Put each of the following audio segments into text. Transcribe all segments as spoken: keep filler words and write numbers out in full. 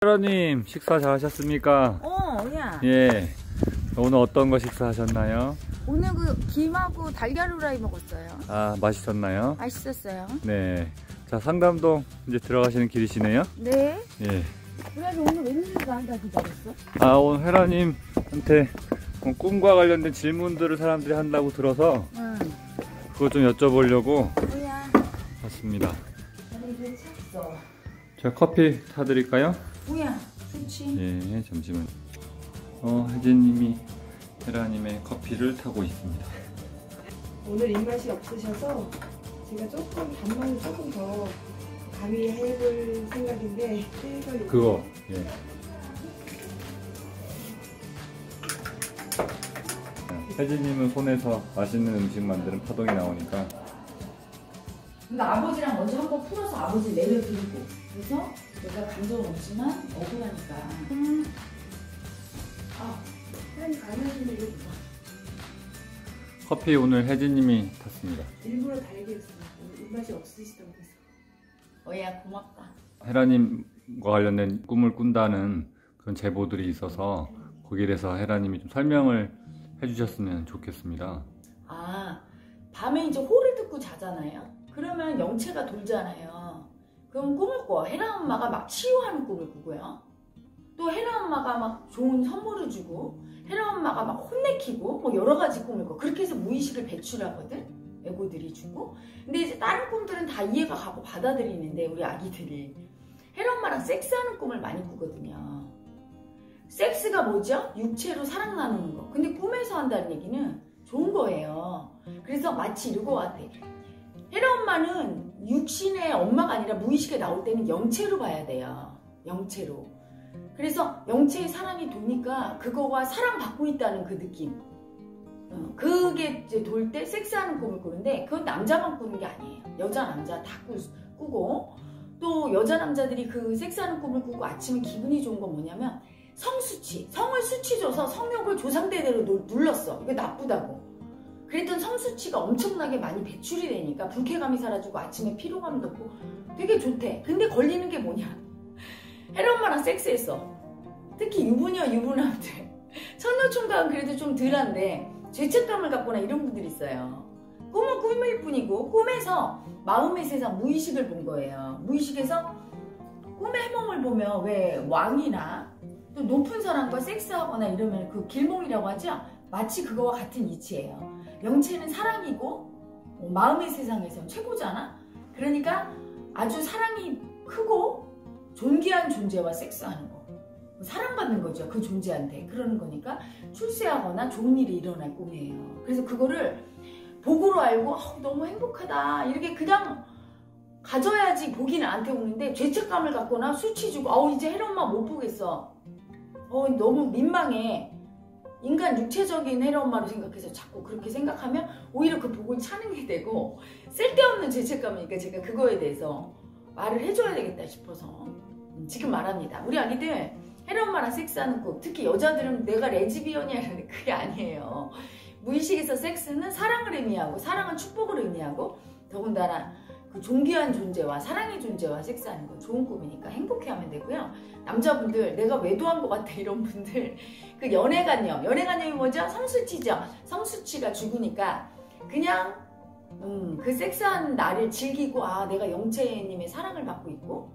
헤라님 식사 잘 하셨습니까? 어, 야. 예. 오늘 어떤 거 식사하셨나요? 오늘 그 김하고 달걀 후라이 먹었어요. 아, 맛있었나요? 맛있었어요. 네. 자, 상담동 이제 들어가시는 길이시네요? 네. 예. 그래서 오늘 웬일로 나한테 기다렸어? 아, 오늘 헤라님한테 꿈과 관련된 질문들을 사람들이 한다고 들어서 응. 그거 좀 여쭤보려고 뭐야? 왔습니다. 아니, 이제 찼어. 제가 커피 타드릴까요? 뭐야? 좋지. 예, 잠시만. 어, 혜진님이 헤라님의 커피를 타고 있습니다. 오늘 입맛이 없으셔서 제가 조금 단맛을 조금 더 가미해볼 생각인데 해서 그거, 예. 혜진님은 손에서 맛있는 음식 만드는 파동이 나오니까. 근데 아버지랑 먼저 한번 풀어서 아버지 내려드리고. 그래서 내가 감정은 없지만 억울하니까. 음. 아, 사장님 가능하시면 이거 봐. 커피 오늘 혜진님이 탔습니다. 일부러 달게 했어요. 오늘 입맛이 없으시다고 해서. 어야 고맙다. 헤라님과 관련된 꿈을 꾼다는 그런 제보들이 있어서 거기에 대해서 헤라님이 좀 설명을 해주셨으면 좋겠습니다. 아, 밤에 이제 호를 듣고 자잖아요. 그러면 영체가 돌잖아요. 그럼 꿈을 꿔. 헤라 엄마가 막 치유하는 꿈을 꾸고요. 또 헤라 엄마가 막 좋은 선물을 주고 헤라 엄마가 막 혼내키고 뭐 여러 가지 꿈을 꿔. 그렇게 해서 무의식을 배출하거든. 애고들이 주고. 근데 이제 다른 꿈들은 다 이해가 가고 받아들이는데 우리 아기들이 헤라 엄마랑 섹스하는 꿈을 많이 꾸거든요. 섹스가 뭐죠? 육체로 사랑 나누는 거. 근데 꿈에서 한다는 얘기는 좋은 거예요. 그래서 마치 이거 같아. 헤라 엄마는 육신의 엄마가 아니라 무의식에 나올 때는 영체로 봐야 돼요. 영체로. 그래서 영체의 사랑이 도니까 그거와 사랑받고 있다는 그 느낌. 어, 그게 이제 돌 때 섹스하는 꿈을 꾸는데 그건 남자만 꾸는 게 아니에요. 여자 남자 다 꾸, 꾸고 또 여자 남자들이 그 섹스하는 꿈을 꾸고 아침에 기분이 좋은 건 뭐냐면 성수치, 성을 수치줘서 성욕을 조상대대로 눌렀어. 이게 나쁘다고. 그랬던 성수치가 엄청나게 많이 배출이 되니까 불쾌감이 사라지고 아침에 피로감도 없고 되게 좋대. 근데 걸리는 게 뭐냐? 헤라 엄마랑 섹스했어. 특히 유부녀 유부남들. 처녀총각은 그래도 좀 덜한데 죄책감을 갖거나 이런 분들이 있어요. 꿈은 꿈일 뿐이고 꿈에서 마음의 세상 무의식을 본 거예요. 무의식에서 꿈의 해몽을 보면 왜 왕이나 또 높은 사람과 섹스하거나 이러면 그 길몽이라고 하죠? 마치 그거와 같은 이치예요. 영체는 사랑이고 어, 마음의 세상에선 최고잖아? 그러니까 아주 사랑이 크고 존귀한 존재와 섹스하는 거. 사랑받는 거죠. 그 존재한테. 그러는 거니까 출세하거나 좋은 일이 일어날 꿈이에요. 그래서 그거를 복으로 알고 어, 너무 행복하다. 이렇게 그냥 가져야지 복이 나한테 오는데 죄책감을 갖거나 수치 주고 어, 이제 헤라 엄마 못 보겠어. 어, 너무 민망해. 인간 육체적인 헤라 엄마로 생각해서 자꾸 그렇게 생각하면 오히려 그 복을 차는 게 되고 쓸데없는 죄책감이니까 제가 그거에 대해서 말을 해줘야 되겠다 싶어서 지금 말합니다. 우리 아기들 헤라 엄마랑 섹스하는 꿈, 특히 여자들은 내가 레즈비언이라는 그게 아니에요. 무의식에서 섹스는 사랑을 의미하고 사랑은 축복을 의미하고 더군다나 그 존귀한 존재와 사랑의 존재와 섹스하는 건 좋은 꿈이니까 행복해하면 되고요. 남자분들 내가 외도한 것 같아 이런 분들 그 연애관념, 연애관념이 뭐죠? 성수치죠. 성수치가 죽으니까 그냥 음, 그 섹스한 나를 즐기고 아 내가 영채님의 사랑을 받고 있고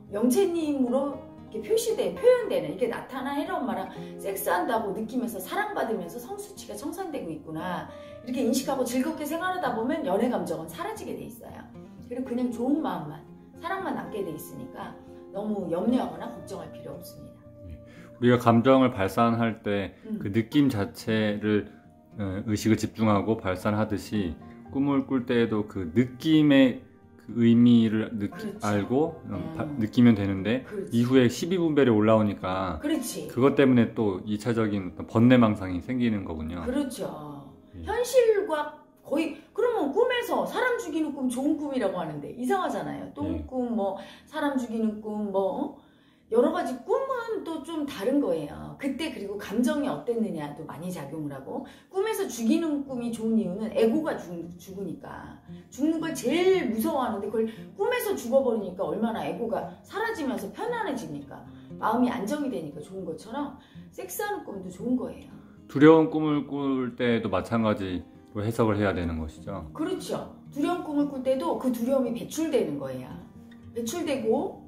영채님으로 이렇게 표시돼 표현되는 이렇게 나타나 헤라 엄마랑 섹스한다고 느끼면서 사랑받으면서 성수치가 청산되고 있구나 이렇게 인식하고 즐겁게 생활하다 보면 연애 감정은 사라지게 돼 있어요. 그리고 그냥 좋은 마음만 사랑만 남게 돼 있으니까 너무 염려하거나 걱정할 필요 없습니다. 우리가 감정을 발산할 때 그 음. 느낌 자체를 의식을 집중하고 발산하듯이 꿈을 꿀 때에도 그 느낌의 그 의미를 느끼, 알고 음. 바, 느끼면 되는데 그렇지. 이후에 십이분별이 올라오니까 그렇지. 그것 때문에 또 이 차적인 번뇌망상이 생기는 거군요. 그렇죠. 예. 현실과 거의 그러면 꿈에서 사람 죽이는 꿈 좋은 꿈이라고 하는데 이상하잖아요. 똥꿈 뭐 사람 죽이는 꿈 뭐 여러 가지 꿈은 또 좀 다른 거예요. 그때 그리고 감정이 어땠느냐도 많이 작용을 하고, 꿈에서 죽이는 꿈이 좋은 이유는 에고가 죽, 죽으니까. 죽는 걸 제일 무서워하는데 그걸 꿈에서 죽어버리니까 얼마나 에고가 사라지면서 편안해지니까, 마음이 안정이 되니까 좋은 것처럼 섹스하는 꿈도 좋은 거예요. 두려운 꿈을 꿀 때도 마찬가지로 해석을 해야 되는 것이죠. 그렇죠. 두려운 꿈을 꿀 때도 그 두려움이 배출되는 거예요. 배출되고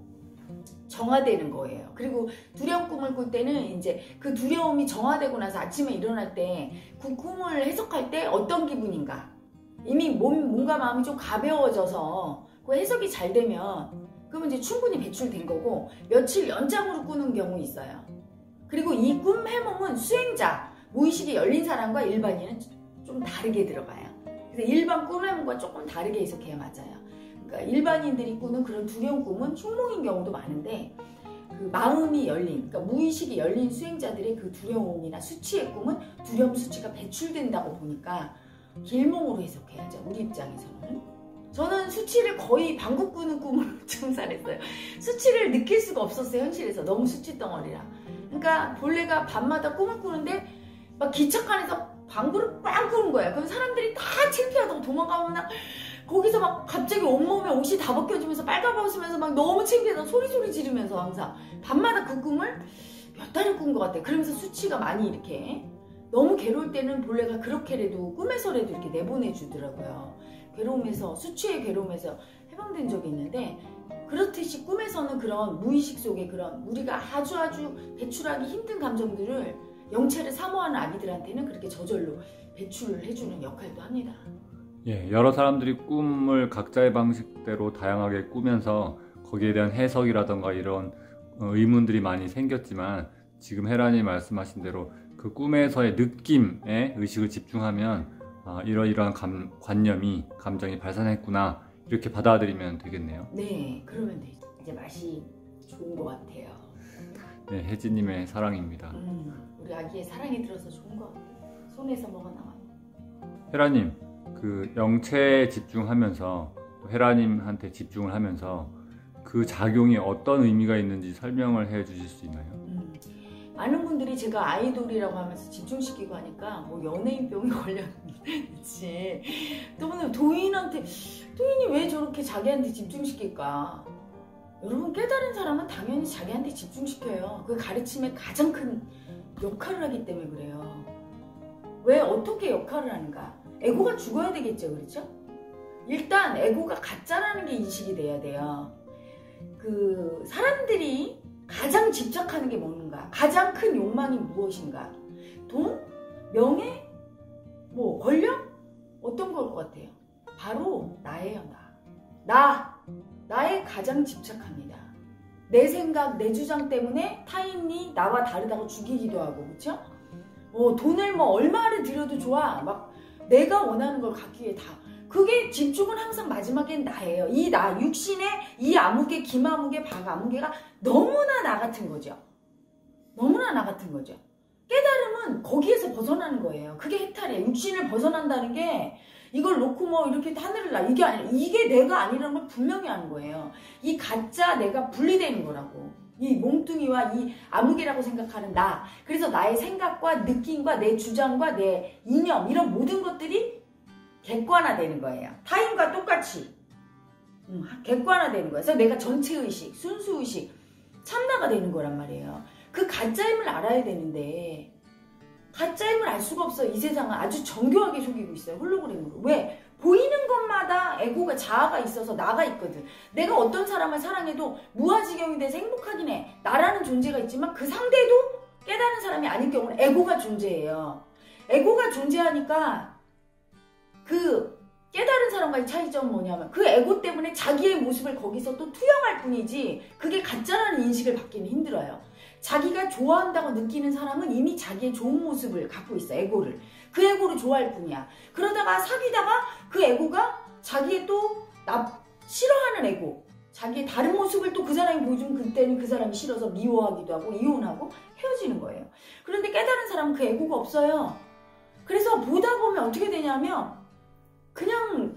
정화되는 거예요. 그리고 두려운 꿈을 꿀 때는 이제 그 두려움이 정화되고 나서 아침에 일어날 때 그 꿈을 해석할 때 어떤 기분인가, 이미 몸, 몸과 마음이 좀 가벼워져서 그 해석이 잘 되면 그러면 이제 충분히 배출된 거고, 며칠 연장으로 꾸는 경우 있어요. 그리고 이 꿈 해몽은 수행자, 무의식이 열린 사람과 일반인은 좀 다르게 들어가요. 그래서 일반 꿈 해몽과 조금 다르게 해석해야 맞아요. 그러니까 일반인들이 꾸는 그런 두려운 꿈은 흉몽인 경우도 많은데, 그 마음이 열린, 그러니까 무의식이 열린 수행자들의 그 두려움이나 수치의 꿈은 두려움 수치가 배출된다고 보니까 길몽으로 해석해야죠. 우리 입장에서는. 저는 수치를 거의 방귀 뀌는 꿈으로 청산했어요. 수치를 느낄 수가 없었어요. 현실에서 너무 수치 덩어리라. 그러니까 본래가 밤마다 꿈을 꾸는데 막 기척 안에서 방구를 꽝 끄는 거예요. 그럼 사람들이 다 창피하다고 도망가면 막 거기서 막 갑자기 온몸에 옷이 다 벗겨지면서 빨가벗으면서 막 너무 창피해서 소리소리 지르면서 항상 밤마다 그 꿈을 몇 달을 꾼 것 같아요. 그러면서 수치가 많이 이렇게, 너무 괴로울 때는 본래가 그렇게라도 꿈에서라도 이렇게 내보내주더라고요. 괴로움에서, 수치의 괴로움에서 해방된 적이 있는데, 그렇듯이 꿈에서는 그런 무의식 속에 그런 우리가 아주 아주 배출하기 힘든 감정들을, 영체를 사모하는 아기들한테는 그렇게 저절로 배출을 해주는 역할도 합니다. 예, 여러 사람들이 꿈을 각자의 방식대로 다양하게 꾸면서 거기에 대한 해석이라던가 이런 의문들이 많이 생겼지만, 지금 혜란이 말씀하신 대로 그 꿈에서의 느낌에 의식을 집중하면 아, 이러이러한 감, 관념이, 감정이 발산했구나, 이렇게 받아들이면 되겠네요. 네, 그러면 되죠. 이제 맛이 좋은 것 같아요. 네, 혜진님의 사랑입니다. 음, 우리 아기의 사랑이 들어서 좋은 것 같아요. 손에서 먹어 나와요. 혜란님, 그 영체에 집중하면서, 혜란님한테 집중을 하면서 그 작용이 어떤 의미가 있는지 설명을 해 주실 수 있나요? 음, 많은 분들이 제가 아이돌이라고 하면서 집중시키고 하니까 뭐 연예인병이 걸렸는지, 또는 도인한테, 도인이 왜 저렇게 자기한테 집중시킬까? 여러분, 깨달은 사람은 당연히 자기한테 집중시켜요. 그 가르침에 가장 큰 역할을 하기 때문에 그래요. 왜 어떻게 역할을 하는가? 에고가 죽어야 되겠죠, 그렇죠? 일단 에고가 가짜라는 게 인식이 돼야 돼요. 그 사람들이 가장 집착하는 게 뭔가, 가장 큰 욕망이 무엇인가? 돈? 명예? 뭐 권력? 어떤 걸 것 같아요? 바로 나예요. 나. 나. 나에 가장 집착합니다. 내 생각, 내 주장 때문에 타인이 나와 다르다고 죽이기도 하고, 그렇죠? 어, 돈을 뭐 얼마를 들여도 좋아. 막 내가 원하는 걸 갖기 위해 다. 그게 집중은 항상 마지막엔 나예요. 이 나, 육신의 이 아무개, 김아무개, 박아무개가 너무나 나 같은 거죠. 너무나 나 같은 거죠. 깨달음은 거기에서 벗어나는 거예요. 그게 해탈이에요. 육신을 벗어난다는 게 이걸 놓고 뭐 이렇게 하늘을 나, 이게 아니라, 이게 내가 아니라는 걸 분명히 하는 거예요. 이 가짜 내가 분리되는 거라고. 이 몸뚱이와 이 아무개라고 생각하는 나. 그래서 나의 생각과 느낌과 내 주장과 내 이념, 이런 모든 것들이 객관화되는 거예요. 타인과 똑같이 음, 객관화되는 거예요. 그래서 내가 전체의식, 순수의식, 참나가 되는 거란 말이에요. 그 가짜임을 알아야 되는데 가짜임을 알 수가 없어요. 이 세상은 아주 정교하게 속이고 있어요. 홀로그램으로. 왜? 보이는 것마다 에고가, 자아가 있어서 나가 있거든. 내가 어떤 사람을 사랑해도 무아지경이 돼서 행복하긴 해. 나라는 존재가 있지만 그 상대도 깨달은 사람이 아닐 경우는 에고가 존재해요. 에고가 존재하니까 그 깨달은 사람과의 차이점은 뭐냐면 그 에고 때문에 자기의 모습을 거기서 또 투영할 뿐이지 그게 가짜라는 인식을 받기는 힘들어요. 자기가 좋아한다고 느끼는 사람은 이미 자기의 좋은 모습을 갖고 있어. 에고를. 그 에고를 좋아할 뿐이야. 그러다가 사귀다가 그 에고가 자기의 또 나, 싫어하는 에고, 자기의 다른 모습을 또 그 사람이 보여주면 그때는 그 사람이 싫어서 미워하기도 하고 이혼하고 헤어지는 거예요. 그런데 깨달은 사람은 그 에고가 없어요. 그래서 보다 보면 어떻게 되냐면 그냥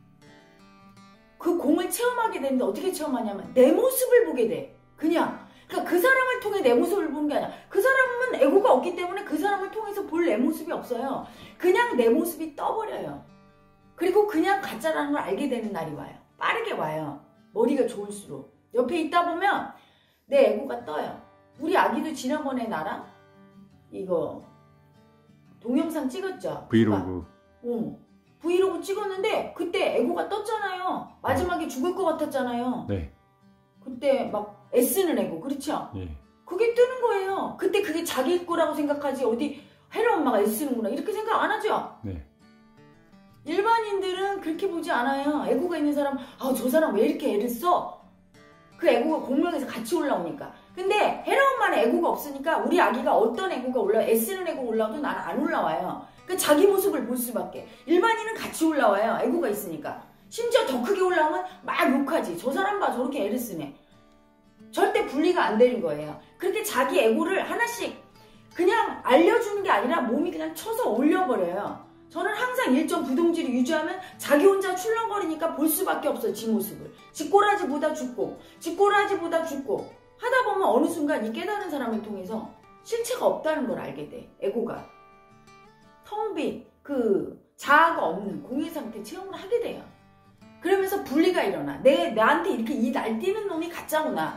그 공을 체험하게 되는데 어떻게 체험하냐면 내 모습을 보게 돼. 그냥. 그러니까 그 사람을 통해 내 모습을 보는 게 아니야. 그 사람은 에고가 없기 때문에 그 사람을 통해서 볼 내 모습이 없어요. 그냥 내 모습이 떠버려요. 그리고 그냥 가짜라는 걸 알게 되는 날이 와요. 빠르게 와요. 머리가 좋을수록. 옆에 있다 보면 내 에고가 떠요. 우리 아기도 지난번에 나랑 이거 동영상 찍었죠? 브이로그. 어, 브이로그 찍었는데 그때 에고가 떴잖아요. 마지막에 죽을 것 같았잖아요. 네. 그때 막 애쓰는 에고, 그렇죠? 예. 그게 뜨는 거예요. 그때 그게 자기 거라고 생각하지 어디 혜라 엄마가 애쓰는구나 이렇게 생각 안 하죠? 네. 일반인들은 그렇게 보지 않아요. 에고가 있는 사람, 아, 저 사람 왜 이렇게 애를 써? 그 에고가 공명에서 같이 올라오니까. 근데 혜라 엄마는 에고가 없으니까 우리 아기가 어떤 에고가 올라와, 애쓰는 에고 올라와도 나는 안 올라와요. 그 자기 모습을 볼 수밖에. 일반인은 같이 올라와요. 에고가 있으니까. 심지어 더 크게 올라오면 막 욕하지. 저 사람 봐, 저렇게 애를 쓰네. 절대 분리가 안 되는 거예요. 그렇게 자기 에고를 하나씩 그냥 알려주는 게 아니라 몸이 그냥 쳐서 올려버려요. 저는 항상 일정 부동질을 유지하면 자기 혼자 출렁거리니까 볼 수밖에 없어요. 지 모습을. 지 꼬라지보다 죽고 지 꼬라지보다 죽고 하다 보면 어느 순간 이 깨달은 사람을 통해서 실체가 없다는 걸 알게 돼. 에고가. 텅 빈 그 자아가 없는 공의 상태 체험을 하게 돼요. 그러면서 분리가 일어나. 내, 나한테 이렇게 이 날뛰는 놈이 가짜구나.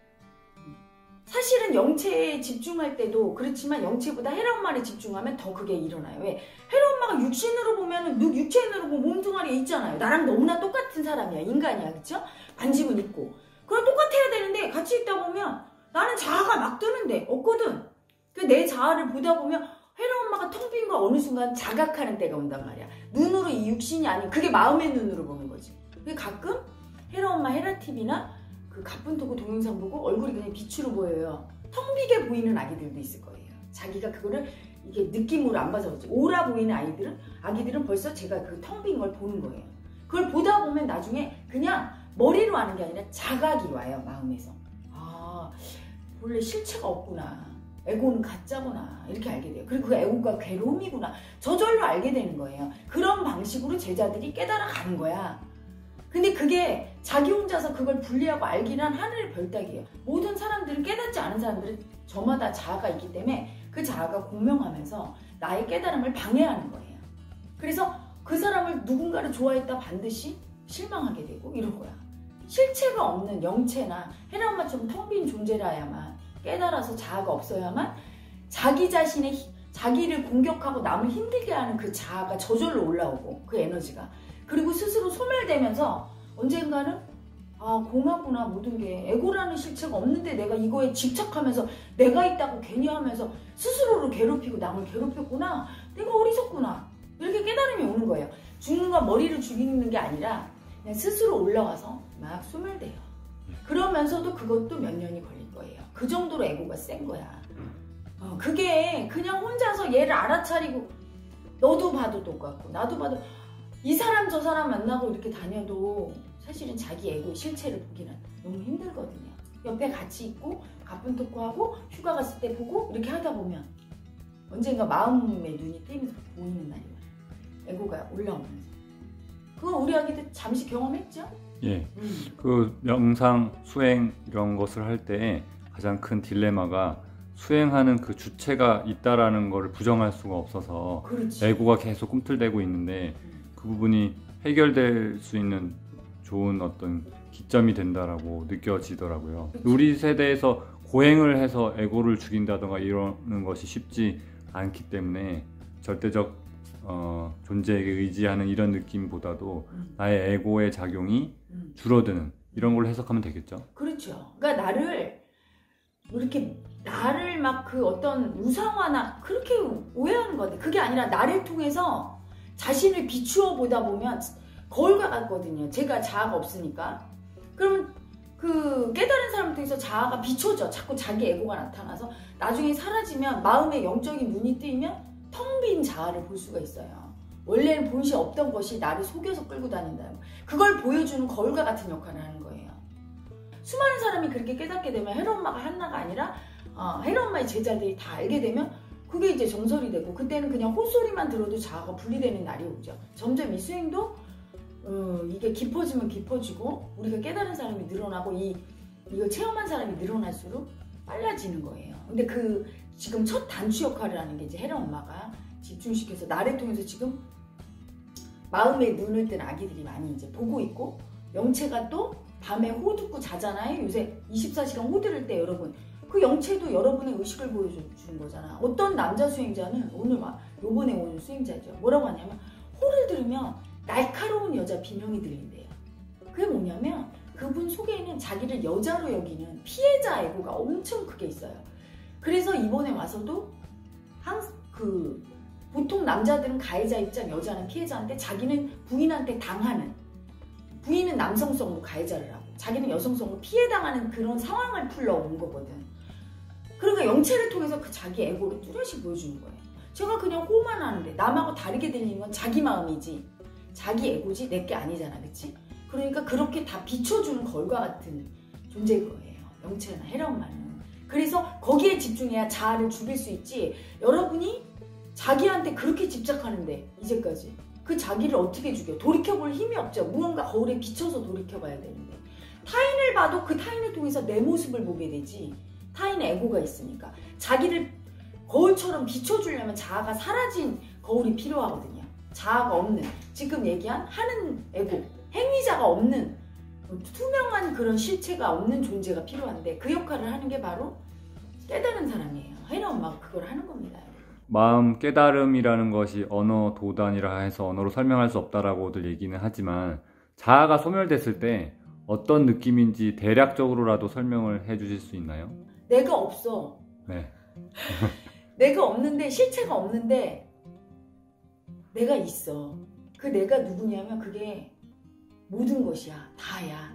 사실은 영체에 집중할 때도 그렇지만 영체보다 혜라 엄마에 집중하면 더 그게 일어나요. 왜? 혜라 엄마가 육신으로 보면은 육체인으로 보면 몸뚱아리에 있잖아요. 나랑 너무나 똑같은 사람이야. 인간이야. 그쵸? 관심은 있고. 그럼 똑같아야 되는데 같이 있다 보면 나는 자아가 막 뜨는데 없거든. 그 내 자아를 보다 보면 혜라 엄마가 텅 빈 거 어느 순간 자각하는 때가 온단 말이야. 눈으로 이 육신이 아닌 그게 마음의 눈으로 보는 거지. 그게 가끔 혜라 엄마 헤라티비나 그 가뿐토크 동영상 보고 얼굴이 그냥 빛으로 보여요. 텅 비게 보이는 아기들도 있을 거예요. 자기가 그거를 이게 느낌으로 안 봐서 그렇지. 오라 보이는 아이들은 아기들은 벌써 제가 그 텅 빈 걸 보는 거예요. 그걸 보다 보면 나중에 그냥 머리로 하는 게 아니라 자각이 와요. 마음에서. 아, 원래 실체가 없구나. 에고는 가짜구나. 이렇게 알게 돼요. 그리고 그 에고가 괴로움이구나. 저절로 알게 되는 거예요. 그런 방식으로 제자들이 깨달아 가는 거야. 근데 그게 자기 혼자서 그걸 분리하고 알기는 하늘의 별따기예요. 모든 사람들은 깨닫지 않은 사람들은 저마다 자아가 있기 때문에 그 자아가 공명하면서 나의 깨달음을 방해하는 거예요. 그래서 그 사람을 누군가를 좋아했다 반드시 실망하게 되고 이런 거야. 실체가 없는 영체나 혜라 엄마처럼 텅 빈 존재라야만 깨달아서 자아가 없어야만 자기 자신의 자기를 공격하고 남을 힘들게 하는 그 자아가 저절로 올라오고 그 에너지가 그리고 스스로 소멸되면서 언젠가는 아 공하구나 모든 게 에고라는 실체가 없는데 내가 이거에 집착하면서 내가 있다고 괜히 하면서 스스로를 괴롭히고 남을 괴롭혔구나. 내가 어리석구나. 이렇게 깨달음이 오는 거예요. 죽는 건 머리를 죽이는 게 아니라 그냥 스스로 올라와서 막 소멸돼요. 그러면서도 그것도 몇 년이 걸릴 거예요. 그 정도로 에고가 센 거야. 어, 그게 그냥 혼자서 얘를 알아차리고 너도 봐도 똑같고 나도 봐도 이 사람 저 사람 만나고 이렇게 다녀도 사실은 자기 에고의 실체를 보기는 너무 힘들거든요. 옆에 같이 있고 가쁜 토크하고 휴가 갔을 때 보고 이렇게 하다 보면 언젠가 마음의 눈이 뜨이면서 보이는 날이 와요. 에고가 올라오면서. 그건 우리 아기들 잠시 경험했죠? 예. 음. 그 명상, 수행 이런 것을 할 때 가장 큰 딜레마가 수행하는 그 주체가 있다라는 것을 부정할 수가 없어서 그렇지. 에고가 계속 꿈틀대고 있는데 그 부분이 해결될 수 있는 좋은 어떤 기점이 된다라고 느껴지더라고요. 그치. 우리 세대에서 고행을 해서 에고를 죽인다던가 이러는 것이 쉽지 않기 때문에 절대적 어, 존재에게 의지하는 이런 느낌보다도 음. 나의 에고의 작용이 음. 줄어드는 이런 걸로 해석하면 되겠죠. 그렇죠. 그러니까 나를 이렇게 나를 막 그 어떤 우상화나 그렇게 오해하는 것 같아요. 그게 아니라 나를 통해서 자신을 비추어 보다 보면 거울과 같거든요. 제가 자아가 없으니까. 그러면 그 깨달은 사람을 통해서 자아가 비춰져. 자꾸 자기 에고가 나타나서 나중에 사라지면 마음의 영적인 눈이 뜨이면 텅 빈 자아를 볼 수가 있어요. 원래는 본시 없던 것이 나를 속여서 끌고 다닌다는 그걸 보여주는 거울과 같은 역할을 하는 거예요. 수많은 사람이 그렇게 깨닫게 되면 혜라 엄마가 한나가 아니라 어, 혜라 엄마의 제자들이 다 알게 되면 그게 이제 정설이 되고 그때는 그냥 헛소리만 들어도 자아가 분리되는 날이 오죠. 점점 이 수행도 어, 이게 깊어지면 깊어지고 우리가 깨달은 사람이 늘어나고 이 이걸 체험한 사람이 늘어날수록 빨라지는 거예요. 근데 그 지금 첫 단추 역할을 하는 게 이제 혜라 엄마가 집중시켜서 나를 통해서 지금 마음에 눈을 뜬 아기들이 많이 이제 보고 있고, 영채가 또 밤에 호 듣고 자잖아요. 요새 이십사 시간 호 들을 때 여러분, 그 영채도 여러분의 의식을 보여주는 거잖아. 어떤 남자 수행자는 오늘 막 요번에 오는 수행자죠. 뭐라고 하냐면 호를 들으면 날카로운 여자 비명이 들린대요. 그게 뭐냐면 그분 속에는 자기를 여자로 여기는 피해자 에고가 엄청 크게 있어요. 그래서 이번에 와서도 한, 그 보통 남자들은 가해자 입장, 여자는 피해자인데 자기는 부인한테 당하는, 부인은 남성성으로 가해자를 하고 자기는 여성성으로 피해당하는 그런 상황을 풀러온 거거든. 그러니까 영채를 통해서 그 자기 에고를 뚜렷이 보여주는 거예요. 제가 그냥 호만 하는데 남하고 다르게 들리는 건 자기 마음이지 자기 에고지 내게 아니잖아, 그치? 그러니까 그렇게 다 비춰주는 걸과 같은 존재일 거예요, 영채나 혜라 엄마는. 그래서 거기에 집중해야 자아를 죽일 수 있지. 여러분이 자기한테 그렇게 집착하는데 이제까지 그 자기를 어떻게 죽여? 돌이켜볼 힘이 없죠. 무언가 거울에 비춰서 돌이켜봐야 되는데, 타인을 봐도 그 타인을 통해서 내 모습을 보게 되지. 타인의 에고가 있으니까 자기를 거울처럼 비춰주려면 자아가 사라진 거울이 필요하거든요. 자아가 없는, 지금 얘기한 하는 에고, 행위자가 없는 투명한 그런 실체가 없는 존재가 필요한데, 그 역할을 하는 게 바로 깨달은 사람이에요. 혜라 엄마가 그걸 하는 겁니다. 마음 깨달음이라는 것이 언어 도단이라 해서 언어로 설명할 수 없다라고들 얘기는 하지만, 자아가 소멸됐을 때 어떤 느낌인지 대략적으로라도 설명을 해 주실 수 있나요? 내가 없어. 네. 내가 없는데, 실체가 없는데 내가 있어. 그 내가 누구냐면 그게 모든 것이야. 다야.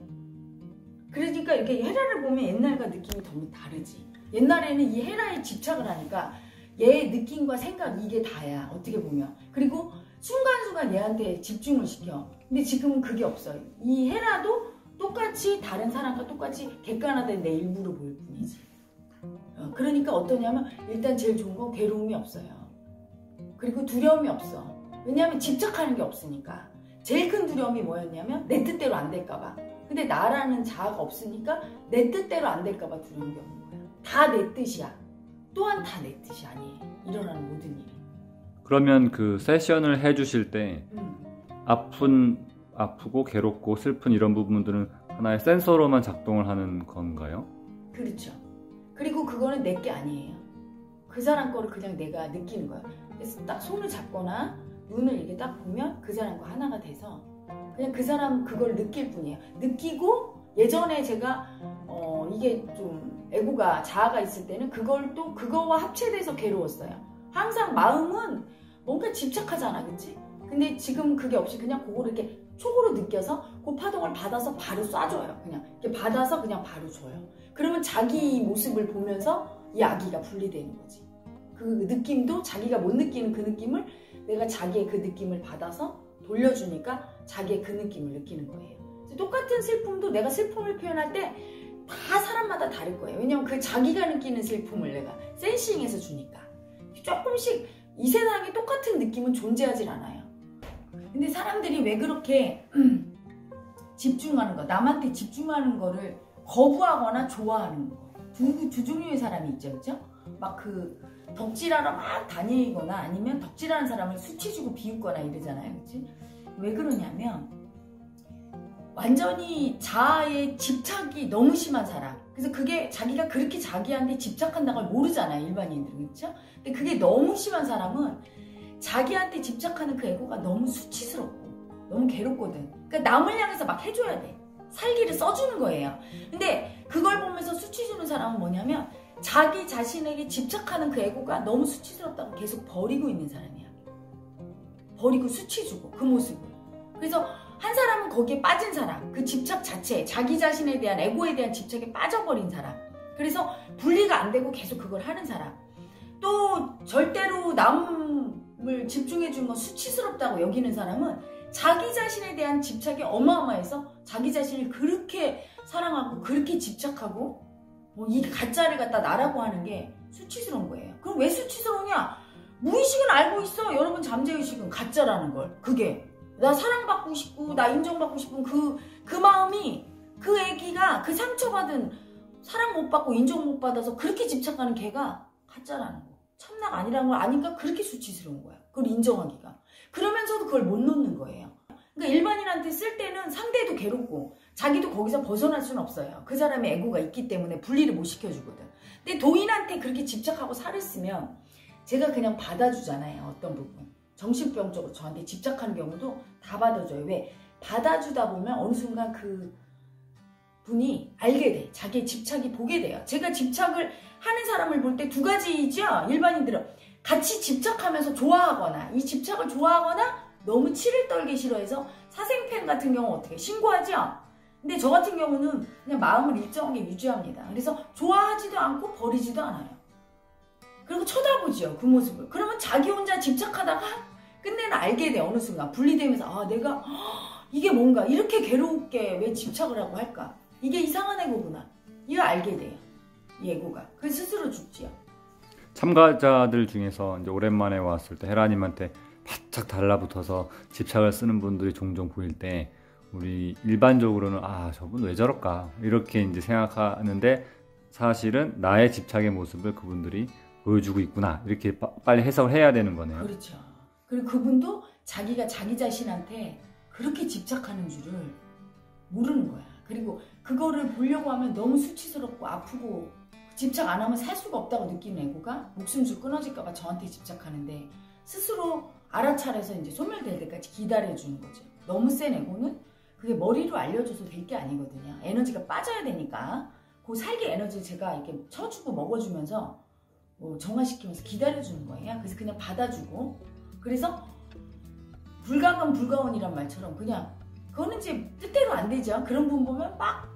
그러니까 이렇게 헤라를 보면 옛날과 느낌이 너무 다르지. 옛날에는 이 헤라에 집착을 하니까 얘의 느낌과 생각, 이게 다야, 어떻게 보면. 그리고 순간순간 얘한테 집중을 시켜. 근데 지금은 그게 없어요. 이 헤라도 똑같이 다른 사람과 똑같이 객관화된 내 일부로 보일 뿐이지. 어, 그러니까 어떠냐면 일단 제일 좋은 건 괴로움이 없어요. 그리고 두려움이 없어. 왜냐하면 집착하는 게 없으니까. 제일 큰 두려움이 뭐였냐면 내 뜻대로 안 될까봐. 근데 나라는 자아가 없으니까 내 뜻대로 안 될까봐 두려운 게 없는 거야. 다 내 뜻이야. 또한 다 내 뜻이 아니에요, 일어나는 모든 일이. 그러면 그 세션을 해주실 때 음. 아픈, 아프고 괴롭고 슬픈 이런 부분들은 하나의 센서로만 작동을 하는 건가요? 그렇죠. 그리고 그거는 내 게 아니에요. 그 사람 거를 그냥 내가 느끼는 거야. 그래서 딱 손을 잡거나 눈을 이렇게 딱 보면 그 사람과 하나가 돼서 그냥 그 사람 그걸 느낄 뿐이에요. 느끼고, 예전에 제가 어 이게 좀 에고가, 자아가 있을 때는 그걸 또 그거와 합체돼서 괴로웠어요. 항상 마음은 뭔가 집착하잖아, 그치? 근데 지금 그게 없이 그냥 그거를 이렇게 촉으로 느껴서 그 파동을 받아서 바로 쏴줘요. 그냥 이렇게 받아서 그냥 바로 줘요. 그러면 자기 모습을 보면서 이 아기가 분리되는 거지. 그 느낌도 자기가 못 느끼는 그 느낌을 내가 자기의 그 느낌을 받아서 돌려주니까 자기의 그 느낌을 느끼는 거예요. 똑같은 슬픔도 내가 슬픔을 표현할 때 다 사람마다 다를 거예요. 왜냐면 그 자기가 느끼는 슬픔을 내가 센싱해서 주니까. 조금씩 이 세상에 똑같은 느낌은 존재하질 않아요. 근데 사람들이 왜 그렇게 음, 집중하는 거, 남한테 집중하는 거를 거부하거나 좋아하는 거. 두, 두 종류의 사람이 있죠, 그죠? 막 그 덕질하러 막 다니거나 아니면 덕질하는 사람을 수치 주고 비웃거나 이러잖아요, 그치? 왜 그러냐면 완전히 자아에 집착이 너무 심한 사람. 그래서 그게 자기가 그렇게 자기한테 집착한다는 걸 모르잖아요, 일반인들은. 그렇죠? 근데 그게 너무 심한 사람은 자기한테 집착하는 그 에고가 너무 수치스럽고 너무 괴롭거든. 그러니까 남을 향해서 막 해줘야 돼. 살기를 써주는 거예요. 근데 그걸 보면서 수치 주는 사람은 뭐냐면 자기 자신에게 집착하는 그 에고가 너무 수치스럽다고 계속 버리고 있는 사람이야. 버리고 수치 주고 그 모습을. 그래서 한 사람은 거기에 빠진 사람, 그 집착 자체, 자기 자신에 대한 에고에 대한 집착에 빠져버린 사람. 그래서 분리가 안 되고 계속 그걸 하는 사람. 또 절대로 남을 집중해 주는 건 수치스럽다고 여기는 사람은 자기 자신에 대한 집착이 어마어마해서 자기 자신을 그렇게 사랑하고 그렇게 집착하고 뭐 이 가짜를 갖다 나라고 하는 게 수치스러운 거예요. 그럼 왜 수치스러우냐? 무의식은 알고 있어. 여러분 잠재의식은 가짜라는 걸. 그게 나 사랑받고 싶고 나 인정받고 싶은 그, 그 마음이, 그 애기가 그 상처받은 사랑 못 받고 인정 못 받아서 그렇게 집착하는 걔가 가짜라는 거. 참나가 아니라는 걸 아니까 그렇게 수치스러운 거야. 그걸 인정하기가. 그러면서도 그걸 못 놓는 거예요. 그러니까 일반인한테 쓸 때는 상대도 괴롭고 자기도 거기서 벗어날 수는 없어요. 그 사람의 에고가 있기 때문에 분리를 못 시켜주거든. 근데 도인한테 그렇게 집착하고 살을 쓰면 제가 그냥 받아주잖아요. 어떤 부분. 정신병적으로 저한테 집착하는 경우도 다 받아줘요. 왜? 받아주다 보면 어느 순간 그 분이 알게 돼. 자기의 집착이 보게 돼요. 제가 집착을 하는 사람을 볼 때 두 가지죠. 일반인들은 같이 집착하면서 좋아하거나 이 집착을 좋아하거나 너무 치를 떨기 싫어해서 사생팬 같은 경우 어떻게 신고하죠? 근데 저 같은 경우는 그냥 마음을 일정하게 유지합니다. 그래서 좋아하지도 않고 버리지도 않아요. 그리고 쳐다보죠. 그 모습을. 그러면 자기 혼자 집착하다가 끝내는 알게 돼. 어느 순간 분리되면서 아 내가 이게 뭔가 이렇게 괴롭게 왜 집착을 하고 할까? 이게 이상한 에고구나. 이거 알게 돼요. 이 에고가. 그래서 스스로 죽지요. 참가자들 중에서 이제 오랜만에 왔을 때 헤라님한테 바짝 달라붙어서 집착을 쓰는 분들이 종종 보일 때 우리 일반적으로는 아 저분 왜 저럴까 이렇게 이제 생각하는데 사실은 나의 집착의 모습을 그분들이 보여주고 있구나 이렇게 빠, 빨리 해석을 해야 되는 거네요. 그렇죠. 그리고 그분도 자기가 자기 자신한테 그렇게 집착하는 줄을 모르는 거야. 그리고 그거를 보려고 하면 너무 수치스럽고 아프고 집착 안 하면 살 수가 없다고 느끼는 에고가 목숨줄 끊어질까 봐 저한테 집착하는데 스스로 알아차려서 이제 소멸될 때까지 기다려주는 거죠. 너무 센 에고는 그게 머리로 알려줘서 될 게 아니거든요. 에너지가 빠져야 되니까 그 살기 에너지를 제가 이렇게 쳐주고 먹어주면서 뭐 정화시키면서 기다려주는 거예요. 그래서 그냥 받아주고 그래서 불가감 불가원이란 말처럼 그냥 그거는 이제 뜻대로 안 되죠. 그런 분 보면 막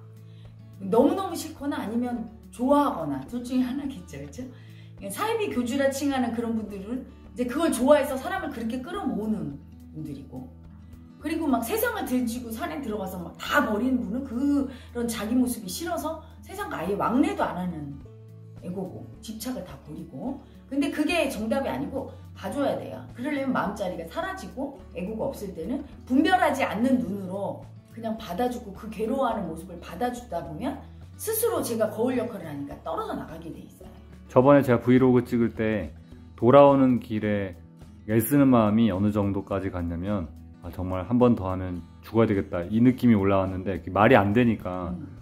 너무너무 싫거나 아니면 좋아하거나 둘 중에 하나겠죠. 그렇죠? 사이비 교주라 칭하는 그런 분들은 이제 그걸 좋아해서 사람을 그렇게 끌어모으는 분들이고 그리고 막 세상을 들쥐고 산에 들어가서 막 다 버리는 분은 그런 자기 모습이 싫어서 세상과 아예 왕래도 안 하는 에고고 집착을 다 버리고 근데 그게 정답이 아니고 봐줘야 돼요. 그러려면 마음자리가 사라지고 에고가 없을 때는 분별하지 않는 눈으로 그냥 받아주고 그 괴로워하는 모습을 받아주다 보면 스스로 제가 거울 역할을 하니까 떨어져 나가게 돼 있어요. 저번에 제가 브이로그 찍을 때 돌아오는 길에 애쓰는 마음이 어느 정도까지 갔냐면 아, 정말 한 번 더 하면 죽어야 되겠다 이 느낌이 올라왔는데 말이 안 되니까 음.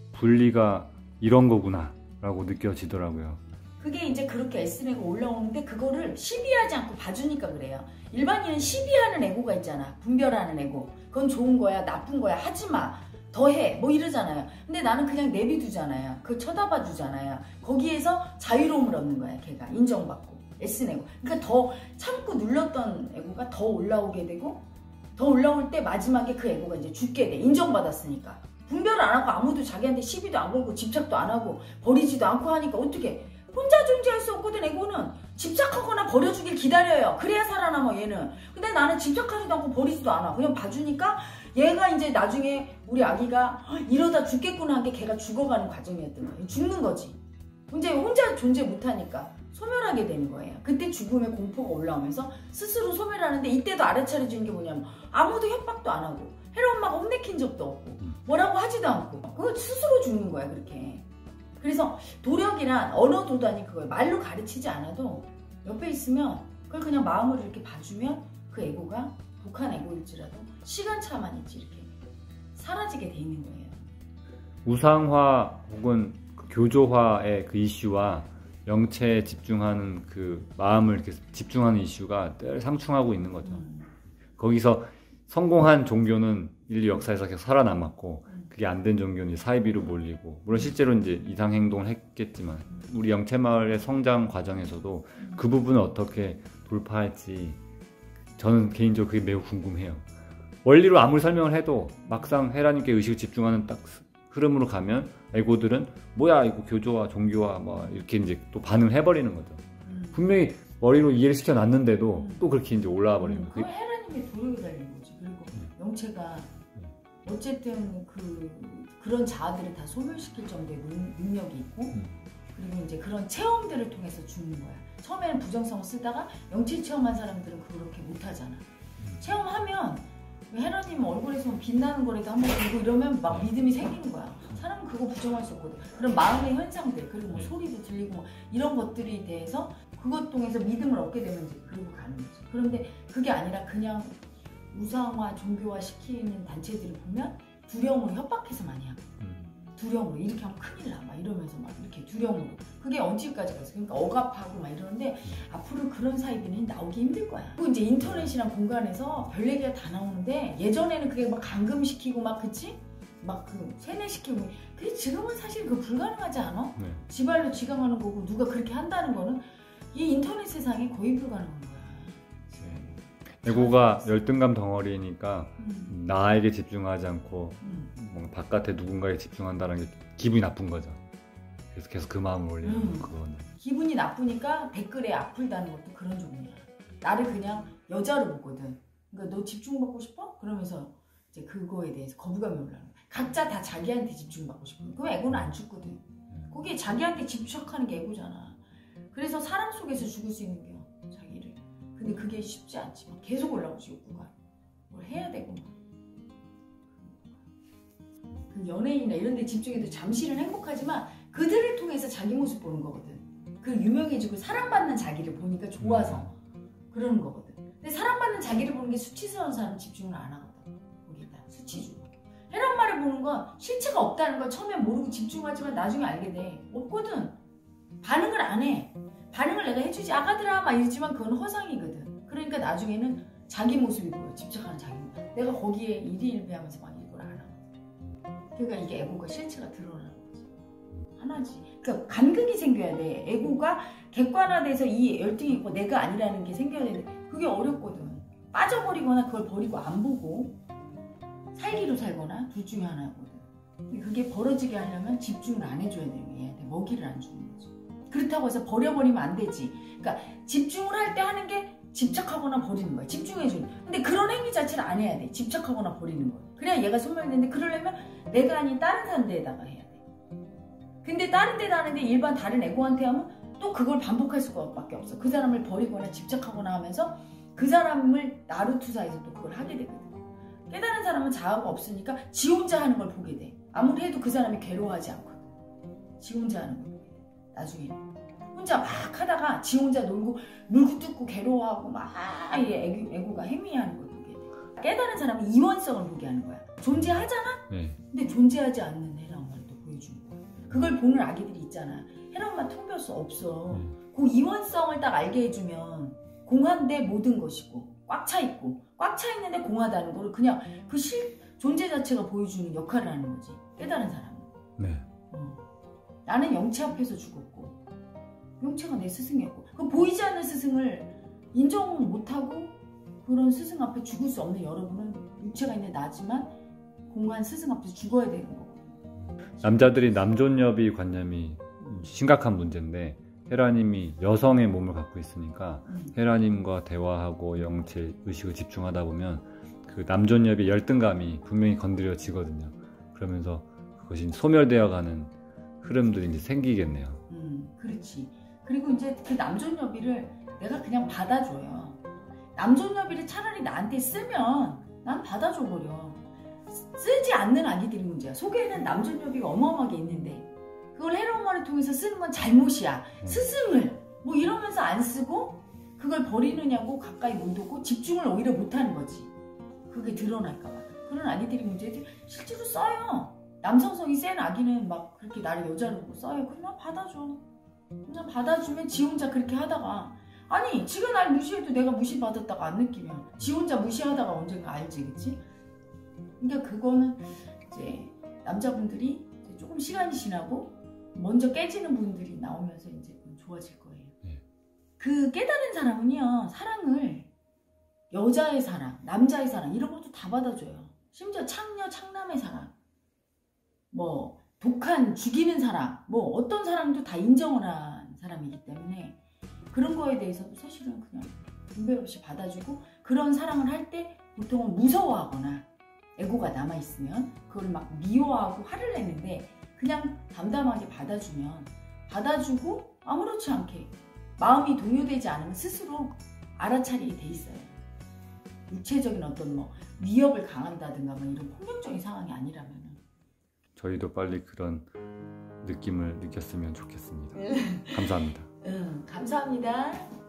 분리가 이런 거구나 라고 느껴지더라고요. 그게 이제 그렇게 애쓰는 거 올라오는데 그거를 시비하지 않고 봐주니까 그래요. 일반인은 시비하는 에고가 있잖아. 분별하는 에고. 그건 좋은 거야 나쁜 거야 하지마 더해 뭐 이러잖아요. 근데 나는 그냥 내비두잖아요. 그걸 쳐다봐 주잖아요. 거기에서 자유로움을 얻는 거야. 걔가 인정받고 애쓰는 에고. 그러니까 더 참고 눌렀던 에고가 더 올라오게 되고 더 올라올 때 마지막에 그 에고가 이제 죽게 돼. 인정받았으니까. 분별을 안 하고 아무도 자기한테 시비도 안 걸고 집착도 안 하고 버리지도 않고 하니까 어떻게 혼자 존재할 수 없거든. 에고는 집착하거나 버려주길 기다려요. 그래야 살아남아 얘는. 근데 나는 집착하지도 않고 버리지도 않아. 그냥 봐주니까 얘가 이제 나중에 우리 아기가 이러다 죽겠구나 한 게 걔가 죽어가는 과정이었던 거예요. 죽는 거지. 이제 혼자 존재 못하니까 소멸하게 되는 거예요. 그때 죽음의 공포가 올라오면서 스스로 소멸하는데 이때도 알아차려주는 게 뭐냐면 아무도 협박도 안 하고 혜라 엄마가 혼내킨 적도 없고 뭐라고 하지도 않고 그거 스스로 죽는 거야 그렇게. 그래서 도력이란 언어 도단이 그걸 말로 가르치지 않아도 옆에 있으면 그걸 그냥 마음으로 이렇게 봐주면 그 에고가 독한 에고일지라도 시간차만 있지 이렇게 사라지게 돼 있는 거예요. 우상화 혹은 그 교조화의 그 이슈와 영체에 집중하는 그 마음을 이렇게 집중하는 이슈가 늘 상충하고 있는 거죠. 음. 거기서 성공한 종교는 인류 역사에서 계속 살아남았고 그게 안 된 종교는 사이비로 몰리고 물론 실제로 이제 이상 행동을 했겠지만 우리 영체마을의 성장 과정에서도 그 부분을 어떻게 돌파할지 저는 개인적으로 그게 매우 궁금해요. 원리로 아무리 설명을 해도 막상 헤라님께 의식을 집중하는 딱 흐름으로 가면 에고들은 뭐야 이거 교조와 종교와 뭐 이렇게 이제 또 반응을 해버리는 거죠. 음. 분명히 머리로 이해를 시켜놨는데도 음. 또 그렇게 이제 올라와 버리는 음. 거예요. 그건 헤라님의 도력이 달린 거지. 그리고 음. 영체가 어쨌든 그 그런 자아들을 다 소멸시킬 정도의 능, 능력이 있고 음. 그리고 이제 그런 체험들을 통해서 죽는 거야. 처음에는 부정성을 쓰다가 영체 체험한 사람들은 그렇게 못하잖아. 음. 체험하면 헤라님 얼굴에서 빛나는 거라도 한번 보고 이러면 막 네. 믿음이 생기는 거야. 사람은 그거 부정할 수 없거든. 그런 마음의 현상들, 그리고 뭐 네. 소리도 들리고 뭐 이런 것들에 대해서 그것 통해서 믿음을 얻게 되면 이제 그리고 가는 거지. 그런데 그게 아니라 그냥 우상화, 종교화 시키는 단체들을 보면 두려움으로 협박해서 많이 하고 음. 두려움으로 이렇게 하면 큰일 나 막 이러면서 막 이렇게 두려움으로 그게 언제까지 갔어. 그러니까 억압하고 막 이러는데 앞으로 그런 사이비는 나오기 힘들 거야. 그리고 이제 인터넷이란 공간에서 별 얘기가 다 나오는데 예전에는 그게 막 감금시키고 막 그치? 막 그 세뇌시키고 그게 지금은 사실 그 불가능하지 않아? 네. 지발로 지강하는 거고 누가 그렇게 한다는 거는 이 인터넷 세상에 거의 불가능한 거야. 에고가 열등감 덩어리니까 음. 나에게 집중하지 않고 음. 뭔가 바깥에 누군가에 집중한다는 게 기분이 나쁜 거죠. 그래서 계속 그 마음을 올리는 음. 그거는. 기분이 나쁘니까 댓글에 악플다는 것도 그런 종류야. 나를 그냥 여자로 보거든. 그러니까 너 집중받고 싶어? 그러면서 이제 그거에 대해서 거부감이 올라오는 거야. 각자 다 자기한테 집중받고 싶어. 그럼 에고는 안 죽거든. 거기에 자기한테 집착하는 게 에고잖아. 그래서 사랑 속에서 죽을 수 있는 게 자기를. 근데 그게 쉽지 않지만 계속 올라오지 욕구가. 뭘 해야 되고 막. 그 연예인이나 이런 데 집중해도 잠시는 행복하지만 그들을 통해서 자기 모습 보는 거거든. 그 유명해지고 사랑받는 자기를 보니까 좋아서 그러는 거거든. 근데 사랑받는 자기를 보는 게 수치스러운 사람은 집중을 안 하거든. 거기다 수치주고. 해란 말을 보는 건 실체가 없다는 걸 처음엔 모르고 집중하지만 나중에 알게 돼. 없거든. 반응을 안 해. 반응을 내가 해주지 아가들아 막 이러지만 그건 허상이거든. 그러니까 나중에는 자기 모습이 보여. 집착하는 자기 모습. 내가 거기에 일희일비하면서 막 이걸 안 하거든. 그러니까 이게 에고가 실체가 드러나는 거지. 하나지. 그러니까 간극이 생겨야 돼. 에고가 객관화돼서 이 열등이 있고 내가 아니라는 게 생겨야 되는데 그게 어렵거든. 빠져버리거나 그걸 버리고 안 보고 살기로 살거나 둘 중에 하나거든. 그게 벌어지게 하려면 집중을 안 해줘야 돼. 얘한테 먹이를 안 주는 거지. 그렇다고 해서 버려버리면 안 되지. 그러니까 집중을 할 때 하는 게 집착하거나 버리는 거야. 집중해주는. 근데 그런 행위 자체를 안 해야 돼. 집착하거나 버리는 거야. 그래야 얘가 소멸되는데 그러려면 내가 아닌 다른 사람 데에다가 해야 돼. 근데 다른 데다 하는데 일반 다른 에고한테 하면 또 그걸 반복할 수밖에 없어. 그 사람을 버리거나 집착하거나 하면서 그 사람을 나로 투사해서 또 그걸 하게 되거든. 깨달은 사람은 자아가 없으니까 지 혼자 하는 걸 보게 돼. 아무리 해도 그 사람이 괴로워하지 않거든. 지 혼자 하는 걸 보게 돼. 나중에는. 혼자 막 하다가 지 혼자 놀고 물고 뜯고 괴로워하고 막 이게 애고, 애고가 행위하는 걸 보게 돼. 깨달은 사람은 이원성을 보게 하는 거야. 존재하잖아? 네. 근데 존재하지 않는 헤라엄마를 또 보여주는 거야. 그걸 보는 아기들이 있잖아. 헤라엄마 통별수 없어. 음. 그 이원성을 딱 알게 해주면 공한데 모든 것이고 꽉 차 있고 꽉 차 있는데 공하다는 거를 그냥 그 실, 존재 자체가 보여주는 역할을 하는 거지. 깨달은 사람은. 네. 어. 나는 영체 앞에서 죽었고 영체가 내 스승이었고 그 보이지 않는 스승을 인정 못하고 그런 스승 앞에 죽을 수 없는 여러분은 육체가 있는 나지만 공한 스승 앞에서 죽어야 되는 거고. 남자들이 남존여비 관념이 심각한 문제인데 헤라님이 여성의 몸을 갖고 있으니까 음. 헤라님과 대화하고 영체 의식을 집중하다 보면 그 남존여비 열등감이 분명히 건드려지거든요. 그러면서 그것이 소멸되어가는 흐름들이 이제 생기겠네요. 음, 그렇지. 그리고 이제 그 남존여비를 내가 그냥 받아줘요. 남존여비를 차라리 나한테 쓰면 난 받아줘 버려. 쓰지 않는 아기들이 문제야. 속에는 남존여비가 어마어마하게 있는데 그걸 헤라엄마를 통해서 쓰는 건 잘못이야. 음. 스승을 뭐 이러면서 안 쓰고 그걸 버리느냐고 가까이 못 오고 집중을 오히려 못하는 거지. 그게 드러날까 봐. 그런 아기들이 문제지 실제로 써요. 남성성이 센 아기는 막 그렇게 나를 여자로 보고 써요. 그냥 받아줘. 그냥 받아주면 지 혼자 그렇게 하다가 아니 지가 날 무시해도 내가 무시받았다가 안 느끼면 지 혼자 무시하다가 언젠가 알지, 그치? 그러니까 그거는 이제 남자분들이 이제 조금 시간이 지나고 먼저 깨지는 분들이 나오면서 이제 좋아질 거예요. 네. 그 깨달은 사람은요 사랑을 여자의 사랑, 남자의 사랑 이런 것도 다 받아줘요. 심지어 창녀, 창남의 사랑, 뭐 독한 죽이는 사랑, 뭐 어떤 사랑도 다 인정을 한 사람이기 때문에 그런 거에 대해서도 사실은 그냥 분별 없이 받아주고 그런 사랑을 할 때 보통은 무서워하거나 에고가 남아있으면 그걸 막 미워하고 화를 내는데 그냥 담담하게 받아주면 받아주고 아무렇지 않게 마음이 동요되지 않으면 스스로 알아차리게 돼 있어요. 육체적인 어떤 뭐 위협을 강한다든가 뭐 이런 폭력적인 상황이 아니라면 저희도 빨리 그런 느낌을 느꼈으면 좋겠습니다. 감사합니다. 응, 감사합니다.